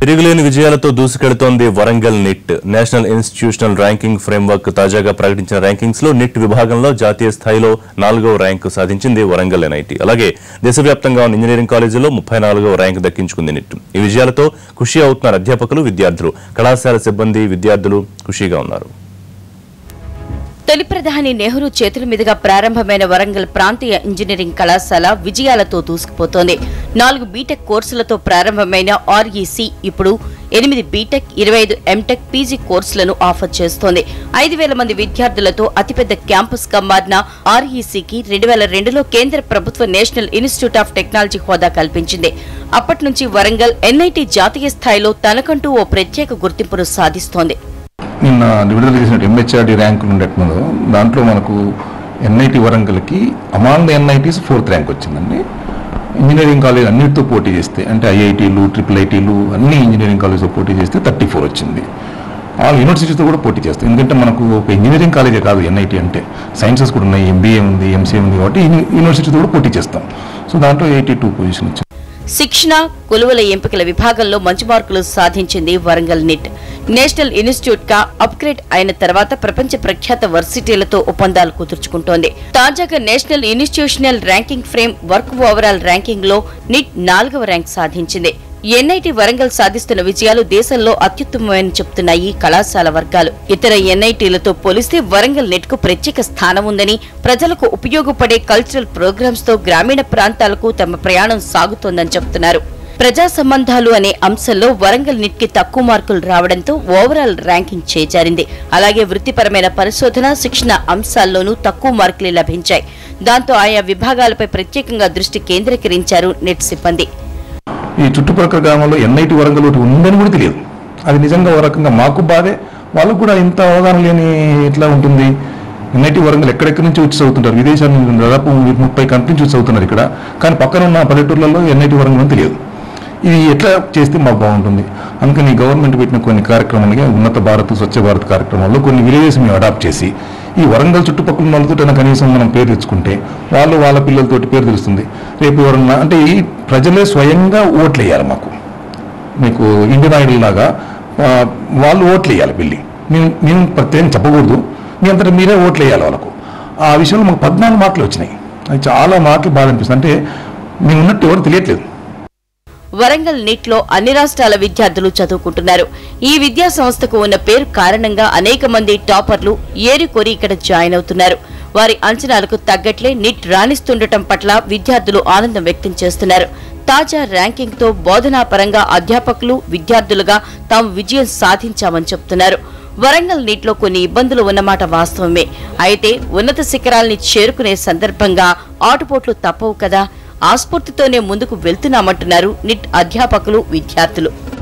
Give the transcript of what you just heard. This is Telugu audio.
తిరుగులేని విజయాలతో దూసుకెడుతోంది Warangal NIT. National institutional ranking framework తాజాగా ప్రకటించిన ర్యాంకింగ్స్ లో నిట్ విభాగంలో జాతీయ స్థాయిలో 4వ ర్యాంకు సాధించింది వరంగల్ ఎన్ఐటి. అలాగే దేశవ్యాప్తంగా ఉన్న ఇంజనీరింగ్ కాలేజీలో 34వ ర్యాంకు దక్కించుకుంది నిట్. ఈ విజయాలతో ఖుషి అవుతున్నారు అధ్యాపకులు, విద్యార్థులు, కళాశాల సిబ్బంది, విద్యార్థులు ఖుషీగా ఉన్నారు. తొలి ప్రధాని నెహ్రూ చేతుల మీదుగా ప్రారంభమైన వరంగల్ ప్రాంతీయ ఇంజనీరింగ్ కళాశాల విజయాలతో దూసుకుపోతోంది. 4 బీటెక్ కోర్సులతో ప్రారంభమైన ఆర్ఈసీ ఇప్పుడు 8 బీటెక్, 25 ఎంటెక్, పీజీ కోర్సులను ఆఫర్ చేస్తోంది. 5,000 మంది విద్యార్థులతో అతిపెద్ద క్యాంపస్ గా మారిన ఆర్ఈసీకి 2002లో కేంద్ర ప్రభుత్వ నేషనల్ ఇన్స్టిట్యూట్ ఆఫ్ టెక్నాలజీ హోదా కల్పించింది. అప్పటి నుంచి వరంగల్ ఎన్ఐటి జాతీయ స్థాయిలో తనకంటూ ఓ ప్రత్యేక గుర్తింపును సాధిస్తోంది. నిన్న విడుదల చేసిన ఎంహెచ్ఆర్డి ర్యాంకులు ఉండేట్టు దాంట్లో మనకు ఎన్ఐటి వరంగల్కి among the NITs 4th rank వచ్చిందండి. ఇంజనీరింగ్ కాలేజ్ అన్నిటితో పోటీ చేస్తే, అంటే ఐఐటీలు, IIITలు అన్ని ఇంజనీరింగ్ కాలేజ్తో పోటీ చేస్తే 34 వచ్చింది. ఆల్ యూనివర్సిటీతో కూడా పోటీ చేస్తాయి. ఎందుకంటే మనకు ఒక ఇంజనీరింగ్ కాలేజే కాదు ఎన్ఐటి అంటే, సైన్సెస్ కూడా ఉన్నాయి, ఎంబీఏ ఉంది, ఎంసీఏ ఉంది, కాబట్టి యూనివర్సిటీతో కూడా పోటీ చేస్తాం. సో దాంట్లో 82 పొజిషన్ వచ్చింది. శిక్షణ, కొలువుల ఎంపికల విభాగంలో మంచి మార్కులు సాధించింది వరంగల్ నిట్. నేషనల్ ఇన్స్టిట్యూట్ గా అప్గ్రేడ్ అయిన తర్వాత ప్రపంచ ప్రఖ్యాత వర్సిటీలతో ఒప్పందాలు కుదుర్చుకుంటోంది. తాజాగా national institutional ranking framework overall ranking లో నిట్ 4వ ర్యాంక్ సాధించింది. ఎన్ఐటి వరంగల్ సాధిస్తున్న విజయాలు దేశంలో అత్యుత్తమమని చెప్తున్నాయి కళాశాల వర్గాలు. ఇతర ఎన్ఐటీలతో పోలిస్తే వరంగల్ నెట్ కు ప్రత్యేక స్థానం ఉందని, ప్రజలకు ఉపయోగపడే కల్చరల్ ప్రోగ్రామ్స్ తో గ్రామీణ ప్రాంతాలకు తమ ప్రయాణం సాగుతోందని చెప్తున్నారు. ప్రజా సంబంధాలు అనే అంశంలో వరంగల్ నిట్ కి తక్కువ మార్కులు రావడంతో ఓవరాల్ ర్యాంకింగ్ చేజారింది. అలాగే వృత్తిపరమైన పరిశోధన, శిక్షణ అంశాల్లోనూ తక్కువ మార్కులు లభించాయి. దాంతో ఆయా విభాగాలపై ప్రత్యేకంగా దృష్టి కేంద్రీకరించారు నెట్ సిబ్బంది. ఈ చుట్టుపక్కల గ్రామంలో ఎన్ఐటి వరంగల్ ఒకటి ఉందని కూడా తెలియదు. అది నిజంగా ఒక రకంగా మాకు బాధే, వాళ్ళకు కూడా ఇంత అవగాహన లేని ఎట్లా ఉంటుంది. ఎన్ఐటి వరంగల్ ఎక్కడెక్కడి నుంచి వచ్చి చదువుతుంటారు, విదేశాల నుంచి దాదాపు 30 కంట్రీ నుంచి వచ్చి చదువుతున్నారు ఇక్కడ. కానీ పక్కన ఉన్న పల్లెటూర్లలో ఎన్ఐటి వరంగల్ అని తెలియదు. ఇది ఎట్లా చేస్తే మాకు బాగుంటుంది. అందుకని గవర్నమెంట్ పెట్టిన కొన్ని కార్యక్రమాలుగా ఉన్నత భారత్, స్వచ్ఛ భారత్ కార్యక్రమాల్లో కొన్ని విలేజెస్ మేము అడాప్ట్ చేసి ఈ వరంగల్ చుట్టుపక్కల ఉన్న వాళ్ళతో కనీసం మనం పేరు తెచ్చుకుంటే వాళ్ళు వాళ్ళ పిల్లలతోటి పేరు తెలుస్తుంది. రేపు ఎవరన్నా అంటే ఈ ప్రజలే స్వయంగా ఓట్లు వేయాలి. మాకు మీకు ఇండియన్ ఐడల్ లాగా వాళ్ళు ఓట్లు వేయాలి. వెళ్ళి మేము ప్రత్యేకం చెప్పకూడదు, మీ అంతటా మీరే ఓట్లు వేయాలి వాళ్ళకు. ఆ విషయంలో మాకు 14 మార్కులు వచ్చినాయి. అది చాలా మార్కులు బాధ అనిపిస్తుంది. అంటే మేము ఉన్నట్టు ఎవరు తెలియట్లేదు. వరంగల్ నీట్ లో అన్ని రాష్ట్రాల విద్యార్థులు చదువుకుంటున్నారు. ఈ విద్యా సంస్థకు ఉన్న పేరు కారణంగా అనేక మంది టాపర్లు ఏరికోరి ఇక్కడ జాయిన్ అవుతున్నారు. వారి అంచనాలకు తగ్గట్లే నీట్ రాణిస్తుండటం పట్ల విద్యార్థులు ఆనందం వ్యక్తం చేస్తున్నారు. తాజా ర్యాంకింగ్ తో బోధనాపరంగా అధ్యాపకులు, విద్యార్థులుగా తాము విజయం సాధించామని చెప్తున్నారు. వరంగల్ నీట్ లో కొన్ని ఇబ్బందులు ఉన్నమాట వాస్తవమే. అయితే ఉన్నత శిఖరాల్ని చేరుకునే సందర్భంగా ఆటుపోట్లు తప్పవు కదా. ఆ స్ఫూర్తితోనే ముందుకు వెళ్తున్నామంటున్నారు నిట్ అధ్యాపకులు, విద్యార్థులు.